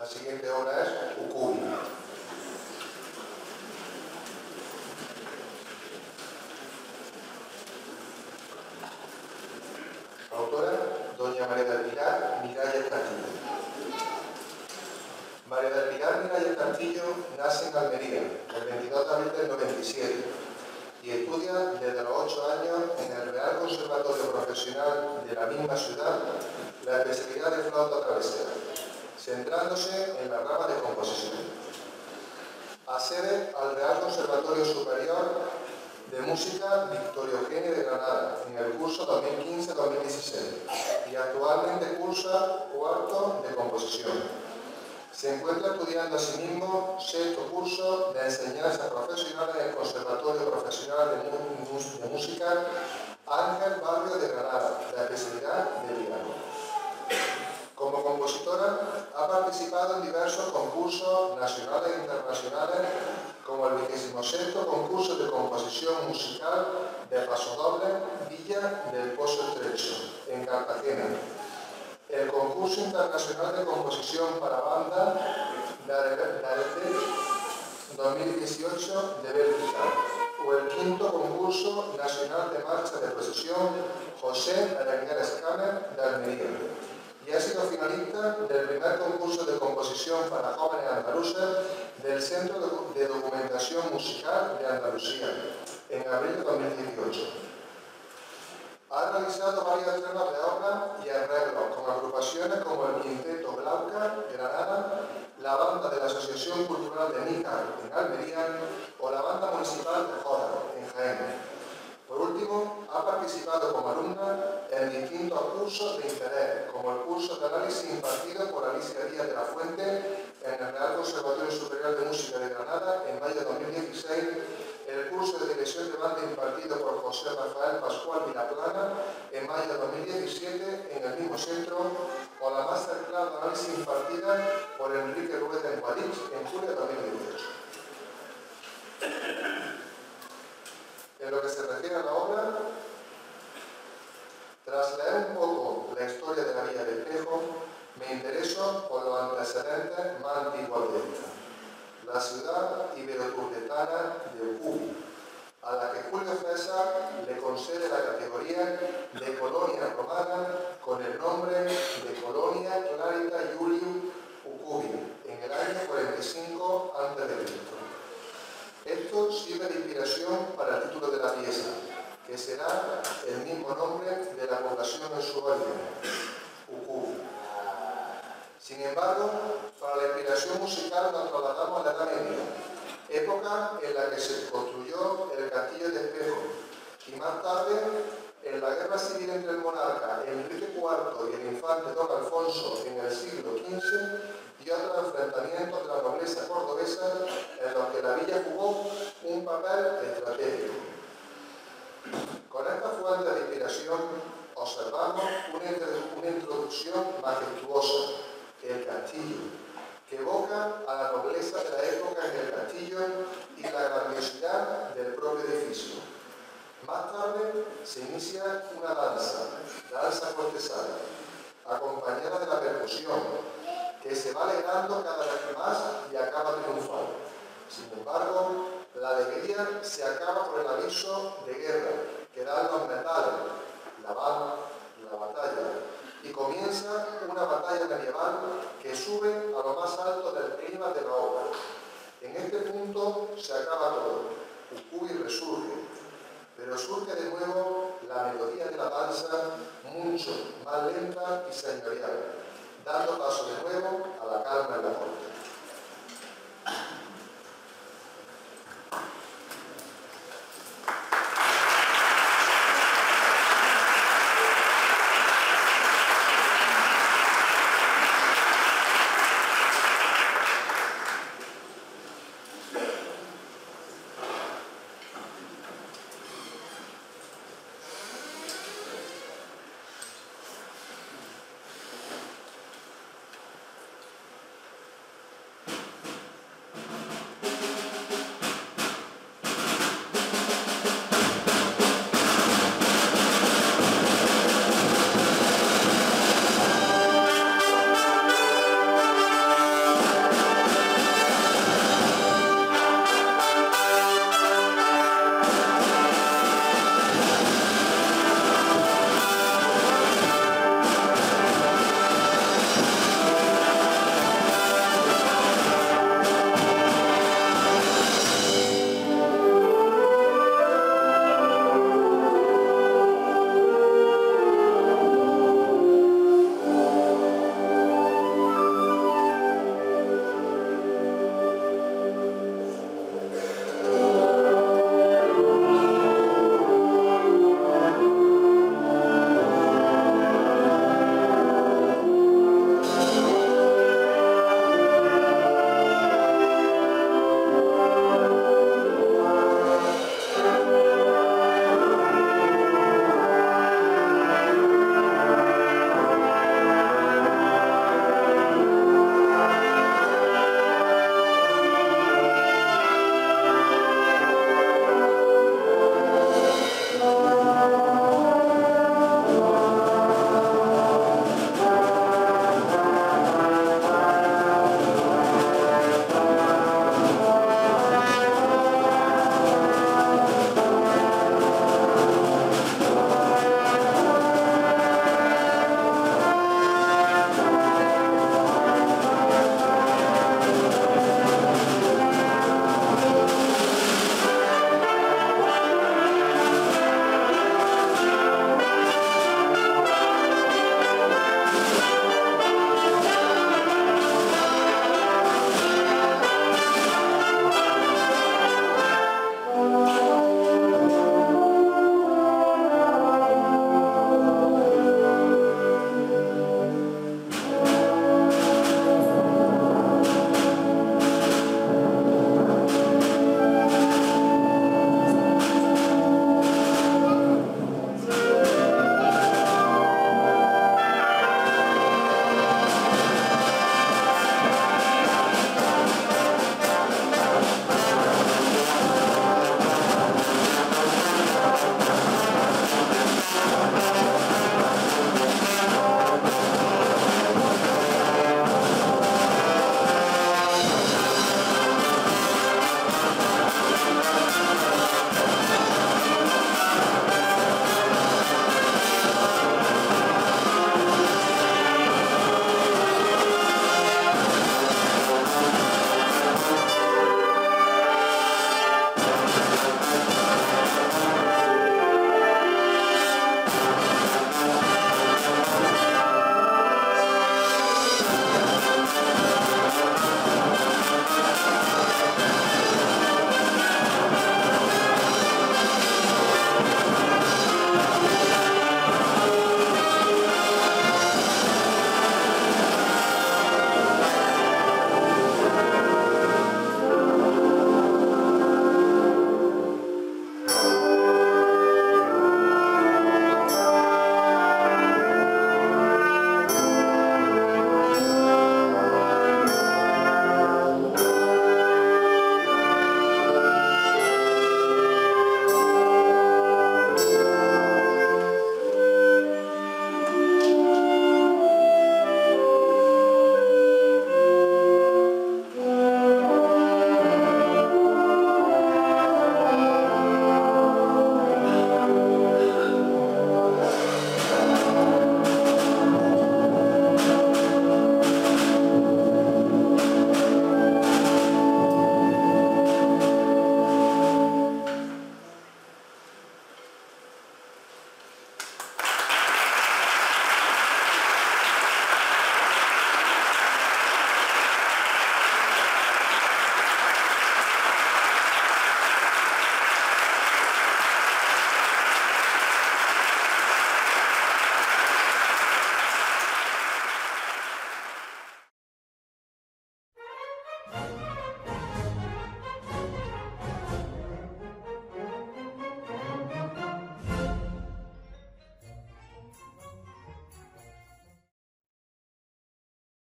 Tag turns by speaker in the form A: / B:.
A: siguiente obra es Ukubi. Autora, doña María del Pilar Miralles Castillo. María del Pilar Miralles Castillo nace en Almería el 22 de abril del 97 y estudia desde los 8 años en el Real Conservatorio Profesional de la misma ciudad la especialidad de flauta travesera, centrándose en la rama de composición. Accede al Real Conservatorio Superior de Música Victoria Eugenia de Granada en el curso 2015-2016 y actualmente cursa cuarto de composición. Se encuentra estudiando asimismo sexto curso de enseñanza profesional en el Conservatorio Profesional de Música Ángel Barrio de Granada, la especialidad de piano. Como compositora ha participado en diversos concursos nacionales e internacionales, como el 26º concurso de composición musical de pasodoble Villa del Pozo Estrecho, en Cartagena, el concurso internacional de composición para banda Darete 2018 de Bélgica, o el quinto concurso nacional de marcha de procesión José Aranguer Escáner de Almería, y ha sido finalista del primer concurso de composición para jóvenes andaluces del Centro de Documentación Musical de Andalucía, en abril de 2018. Ha realizado varios estrenos de obras y arreglos con agrupaciones como el Quinteto Glauca, Granada, la banda de la Asociación Cultural de Níjar, en Almería, o la banda municipal de Jódaro, en Jaén. Por último, ha participado como alumna en distintos cursos de interés, como el curso de análisis impartido por Alicia Díaz de la Fuente en el Real Conservatorio Superior de Música de Granada en mayo de 2016, el curso de dirección de banda impartido por José Rafael Pascual Vilaplana en mayo de 2017 en el mismo centro, o la masterclass de análisis impartida por Enrique Rueda en París en julio de 2018. En lo que se refiere a la obra, tras leer un poco la historia de la Villa del Espejo, me intereso por los antecedentes más antiguos de esta, la ciudad ibero-turdetana de Ukubi, a la que Julio César le concede la categoría de colonia romana con el nombre de Colonia Clarita Iulium Ukubi, en el año 45 a.C. Esto sirve de inspiración para el título de la pieza, que será el mismo nombre de la población en su origen, Ukubi. Sin embargo, para la inspiración musical nos trasladamos a la Edad Media, época en la que se construyó el Castillo de Espejo, y más tarde, en la guerra civil entre el monarca Enrique IV y el infante Don Alfonso en el siglo XV, y otros enfrentamientos de la nobleza cordobesa en los que la villa jugó un papel estratégico. Con esta fuente de inspiración observamos una introducción majestuosa, el castillo, que evoca a la nobleza de la época en el castillo y la grandiosidad del propio edificio. Más tarde se inicia una danza cortesana, acompañada de la percusión, que se va alegrando cada vez más y acaba triunfando. Sin embargo, la alegría se acaba por el aviso de guerra que dan los metales, la batalla, y comienza una batalla medieval que sube a lo más alto del clima de la obra. En este punto se acaba todo, Ukubi resurge, pero surge de nuevo la melodía de la danza mucho más lenta y señorial, dando paso de nuevo a la calma en la corte.